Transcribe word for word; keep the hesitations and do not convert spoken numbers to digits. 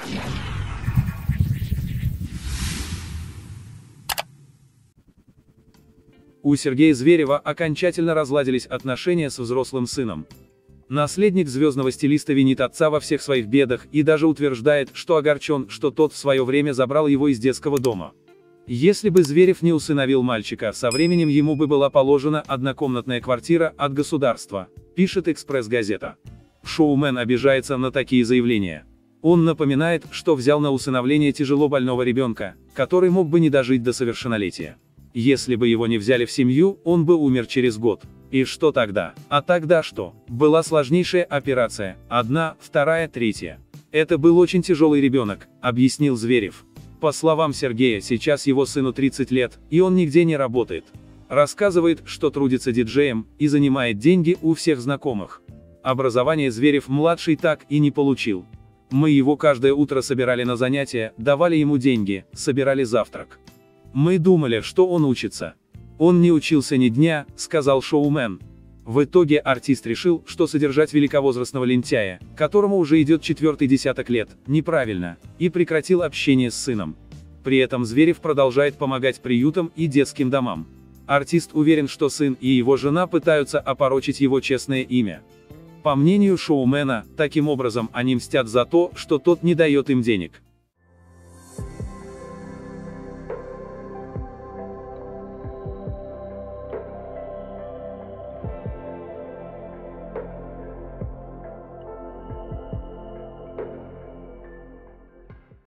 У Сергея Зверева окончательно разладились отношения с взрослым сыном. Наследник звездного стилиста винит отца во всех своих бедах и даже утверждает, что огорчен, что тот в свое время забрал его из детского дома. Если бы Зверев не усыновил мальчика, со временем ему бы была положена однокомнатная квартира от государства, пишет «Экспресс-газета». Шоумен обижается на такие заявления. Он напоминает, что взял на усыновление тяжело больного ребенка, который мог бы не дожить до совершеннолетия. Если бы его не взяли в семью, он бы умер через год. И что тогда? А тогда что? Была сложнейшая операция, одна, вторая, третья. Это был очень тяжелый ребенок, объяснил Зверев. По словам Сергея, сейчас его сыну тридцать лет, и он нигде не работает. Рассказывает, что трудится диджеем, и занимает деньги у всех знакомых. Образование Зверев-младший так и не получил. Мы его каждое утро собирали на занятия, давали ему деньги, собирали завтрак. Мы думали, что он учится. Он не учился ни дня, сказал шоумен. В итоге артист решил, что содержать великовозрастного лентяя, которому уже идет четвертый десяток лет, неправильно, и прекратил общение с сыном. При этом Зверев продолжает помогать приютам и детским домам. Артист уверен, что сын и его жена пытаются опорочить его честное имя. По мнению шоумена, таким образом они мстят за то, что тот не дает им денег.